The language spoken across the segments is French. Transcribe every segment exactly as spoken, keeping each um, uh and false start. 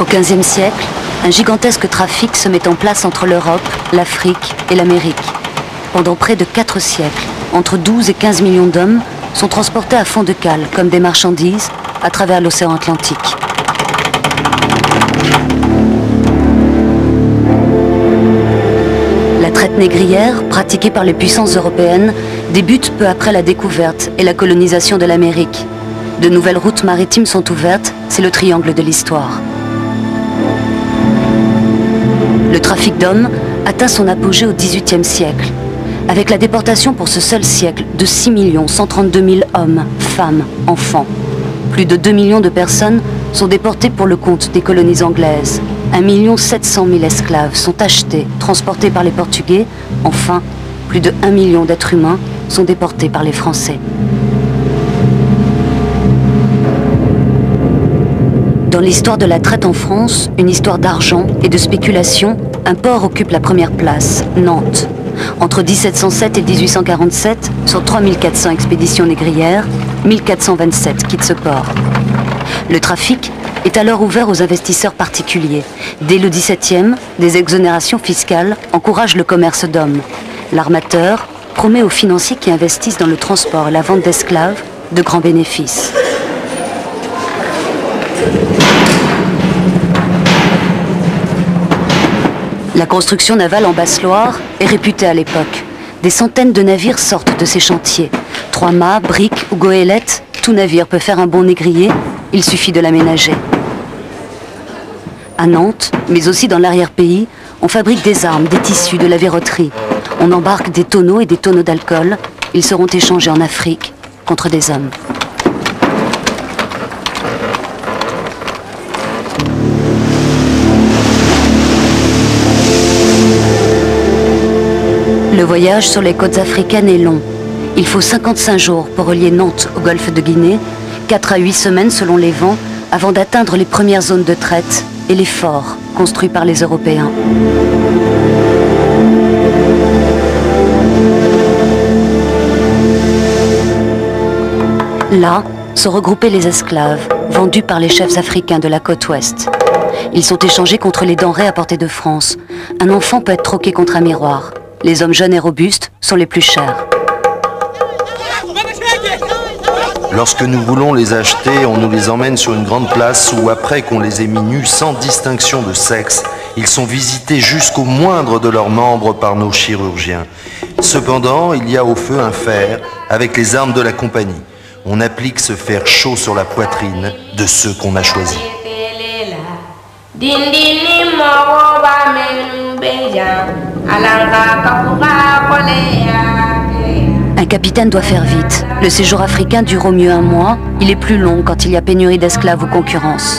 Au quinzième siècle, un gigantesque trafic se met en place entre l'Europe, l'Afrique et l'Amérique. Pendant près de quatre siècles, entre douze et quinze millions d'hommes sont transportés à fond de cale, comme des marchandises, à travers l'océan Atlantique. La traite négrière, pratiquée par les puissances européennes, débute peu après la découverte et la colonisation de l'Amérique. De nouvelles routes maritimes sont ouvertes, c'est le triangle de l'histoire. Le trafic d'hommes atteint son apogée au dix-huitième siècle, avec la déportation pour ce seul siècle de six millions cent trente-deux mille hommes, femmes, enfants. Plus de deux millions de personnes sont déportées pour le compte des colonies anglaises. un million sept cent mille esclaves sont achetés, transportés par les Portugais. Enfin, plus de un million d'êtres humains sont déportés par les Français. Dans l'histoire de la traite en France, une histoire d'argent et de spéculation, un port occupe la première place, Nantes. Entre mille sept cent sept et mille huit cent quarante-sept, sur trois mille quatre cents expéditions négrières, mille quatre cent vingt-sept quittent ce port. Le trafic est alors ouvert aux investisseurs particuliers. Dès le dix-septième, des exonérations fiscales encouragent le commerce d'hommes. L'armateur promet aux financiers qui investissent dans le transport et la vente d'esclaves de grands bénéfices. La construction navale en Basse-Loire est réputée à l'époque. Des centaines de navires sortent de ces chantiers. Trois-mâts, briques ou goélettes, tout navire peut faire un bon négrier, il suffit de l'aménager. À Nantes, mais aussi dans l'arrière-pays, on fabrique des armes, des tissus, de la verroterie. On embarque des tonneaux et des tonneaux d'alcool. Ils seront échangés en Afrique contre des hommes. Le voyage sur les côtes africaines est long. Il faut cinquante-cinq jours pour relier Nantes au golfe de Guinée, quatre à huit semaines selon les vents, avant d'atteindre les premières zones de traite et les forts construits par les Européens. Là sont regroupés les esclaves, vendus par les chefs africains de la côte ouest. Ils sont échangés contre les denrées apportées de France. Un enfant peut être troqué contre un miroir. Les hommes jeunes et robustes sont les plus chers. Lorsque nous voulons les acheter, on nous les emmène sur une grande place où, après qu'on les ait mis nus sans distinction de sexe, ils sont visités jusqu'au moindre de leurs membres par nos chirurgiens. Cependant, il y a au feu un fer avec les armes de la compagnie. On applique ce fer chaud sur la poitrine de ceux qu'on a choisis. Un capitaine doit faire vite. Le séjour africain dure au mieux un mois. Il est plus long quand il y a pénurie d'esclaves ou concurrence.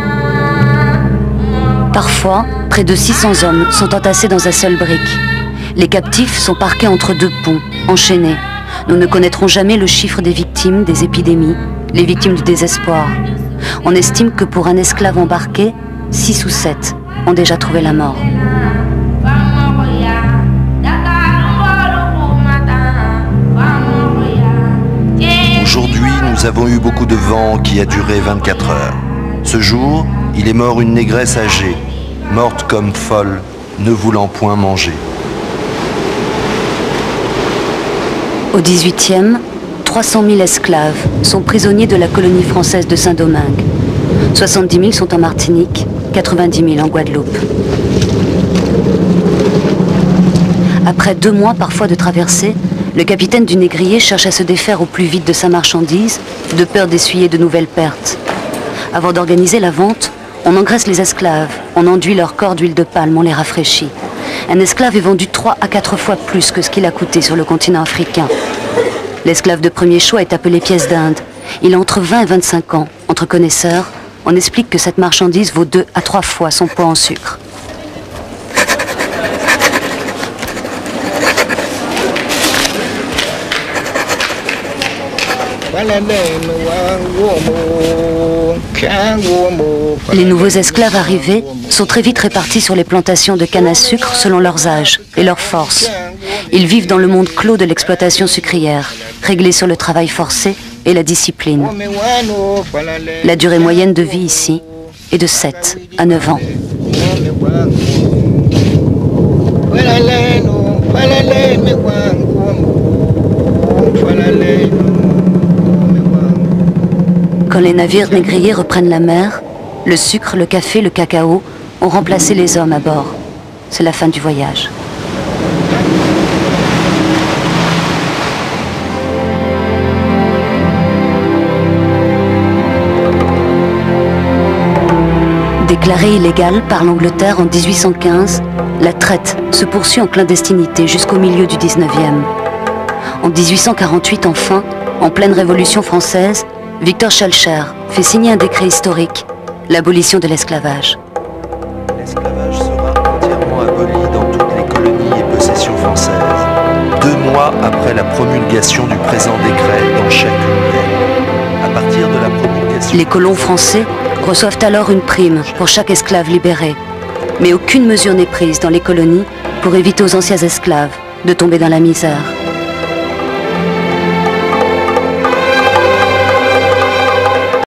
Parfois, près de six cents hommes sont entassés dans un seul brick. Les captifs sont parqués entre deux ponts, enchaînés. Nous ne connaîtrons jamais le chiffre des victimes des épidémies, les victimes du désespoir. On estime que pour un esclave embarqué, six ou sept ont déjà trouvé la mort. Aujourd'hui, nous avons eu beaucoup de vent qui a duré vingt-quatre heures. Ce jour, il est mort une négresse âgée, morte comme folle, ne voulant point manger. Au dix-huitième, trois cent mille esclaves sont prisonniers de la colonie française de Saint-Domingue. soixante-dix mille sont en Martinique, quatre-vingt-dix mille en Guadeloupe. Après deux mois parfois de traversée, le capitaine du négrier cherche à se défaire au plus vite de sa marchandise, de peur d'essuyer de nouvelles pertes. Avant d'organiser la vente, on engraisse les esclaves, on enduit leur corps d'huile de palme, on les rafraîchit. Un esclave est vendu trois à quatre fois plus que ce qu'il a coûté sur le continent africain. L'esclave de premier choix est appelé pièce d'Inde. Il a entre vingt et vingt-cinq ans. Entre connaisseurs, on explique que cette marchandise vaut deux à trois fois son poids en sucre. Les nouveaux esclaves arrivés sont très vite répartis sur les plantations de canne à sucre selon leurs âges et leurs forces. Ils vivent dans le monde clos de l'exploitation sucrière, réglés sur le travail forcé et la discipline. La durée moyenne de vie ici et de sept à neuf ans. Quand les navires négriers reprennent la mer, le sucre, le café, le cacao ont remplacé les hommes à bord. C'est la fin du voyage. Déclarée illégale par l'Angleterre en mille huit cent quinze, la traite se poursuit en clandestinité jusqu'au milieu du dix-neuvième. En mille huit cent quarante-huit, enfin, en pleine Révolution française, Victor Schœlcher fait signer un décret historique, l'abolition de l'esclavage. L'esclavage sera entièrement aboli dans toutes les colonies et possessions françaises, deux mois après la promulgation du présent décret dans chacune d'elles. À partir de la promulgation... Les colons français reçoivent alors une prime pour chaque esclave libéré. Mais aucune mesure n'est prise dans les colonies pour éviter aux anciens esclaves de tomber dans la misère.